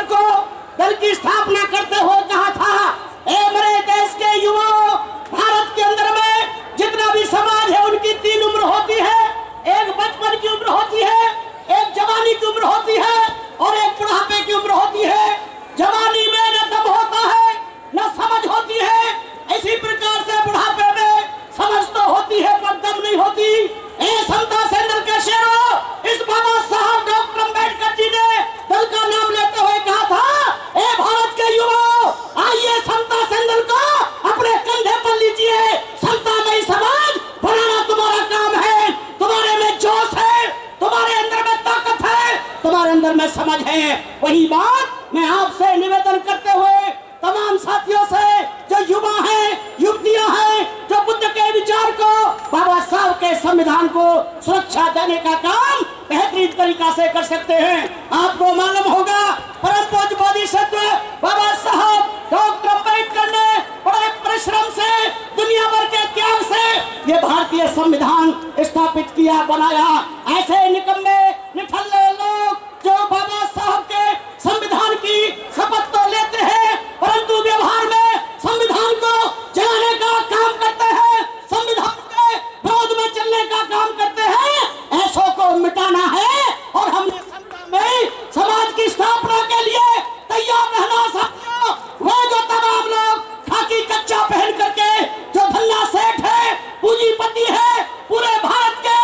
को दल की स्थापना करते हुए कहा था, ए मेरे देश के युवाओं, भारत के अंदर में जितना भी समाज है उनकी 3 उम्र होती है। एक बचपन की उम्र होती है, एक जवानी की उम्र होती है और एक बुढ़ापे की उम्र होती है। जवानी में न दम होता है न समझ होती है, इसी प्रकार से बुढ़ापे में समझ तो होती है पर दम नहीं होती। समता सेंदल के शेरों, इस बाबा साहब डॉक्टर अम्बेडकर जी ने दल का नाम लेते हुए कहा था, ए भारत के युवाओं, आइए समता सेंदल को अपने कंधे पर लीजिए। समतामयी समाज बनाना तुम्हारा काम है। तुम्हारे में जोश है, तुम्हारे अंदर में ताकत है, तुम्हारे अंदर में समझ है। वही बात मैं आपसे निवेदन करते हुए तमाम साथियों से, जो युवा हैं, युवतियां हैं, जो बुद्ध के विचार को, बाबा साहब के संविधान को सुरक्षा देने का काम बेहतरीन तरीका से कर सकते हैं। आपको मालूम होगा, परम पूज्य बोधिसत्व बाबा साहब डॉक्टर अम्बेडकर ने बड़े परिश्रम से, दुनिया भर के त्याग से ये भारतीय संविधान स्थापित किया, बनाया। ऐसे निकम्मे निठल्ले लोग जो बाबा साहब के संविधान की शपथ तो लेते हैं परंतु व्यवहार में संविधान को जलाने का काम करते हैं, संविधान के विरोध में चलने का काम करते हैं, ऐसों को मिटाना है। और हमने समता में समाज की स्थापना के लिए तैयार रहना साथियों। वो जो तमाम लोग खाकी कच्चा पहन करके, जो धन्ना सेठ है, पूंजीपति है, पूरे भारत के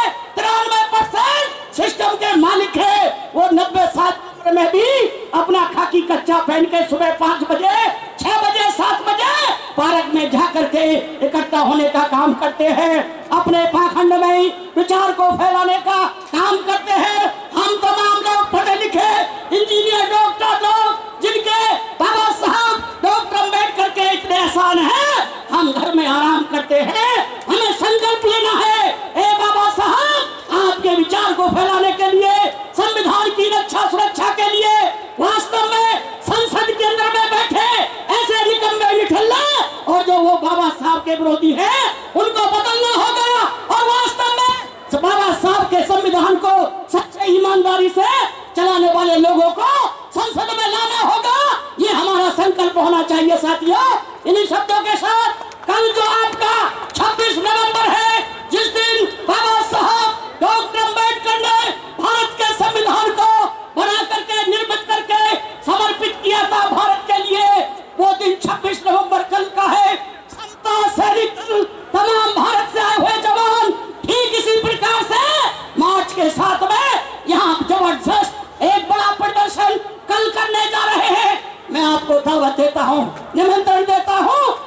93% सिस्टम के मालिक है, वो 90 साल में भी अपना खाकी कच्चा पहन के सुबह 5 बजे, 6 बजे, 7 बजे पार्क में जा करके इकट्ठा होने का काम करते हैं, अपने पाखंड में विचार को फैलाने का काम करते हैं। हम तमाम लोग पढ़े लिखे इंजीनियर, डॉक्टर लोग, जिनके बाबा साहब डॉक्टर अम्बेडकर के इतने एहसान है, हम घर में आराम करते हैं। हमें संकल्प लेना है, ए बाबा साहब, आपके विचार को फैलाने के लिए, संविधान की रक्षा सुरक्षा के लिए वास्तव में संसद के अंदर में बैठे ऐसे निकम्मे निठल्ले और जो वो बाबा साहब के विरोधी हैं, उनको बदलना होगा और वास्तव में बाबा साहब के संविधान को सच्चे ईमानदारी से चलाने वाले लोगों को संसद में लाना होगा। ये हमारा संकल्प होना चाहिए साथियों। इन्हीं शब्दों के साथ कल जो आपका 26 नवंबर है, जिस दिन बाबा साहब डॉक्टर अम्बेडकर ने भारत के संविधान को बना करके, निर्मित करके समर्पित किया था भारत के लिए, वो दिन 26 नवंबर कल का है। समता सैनिक तमाम भारत से आए हुए जवान ठीक इसी प्रकार से मार्च के साथ में यहाँ जबरदस्त एक बड़ा प्रदर्शन कल करने जा रहे हैं। मैं आपको दावत देता हूँ, निमंत्रण देता हूँ,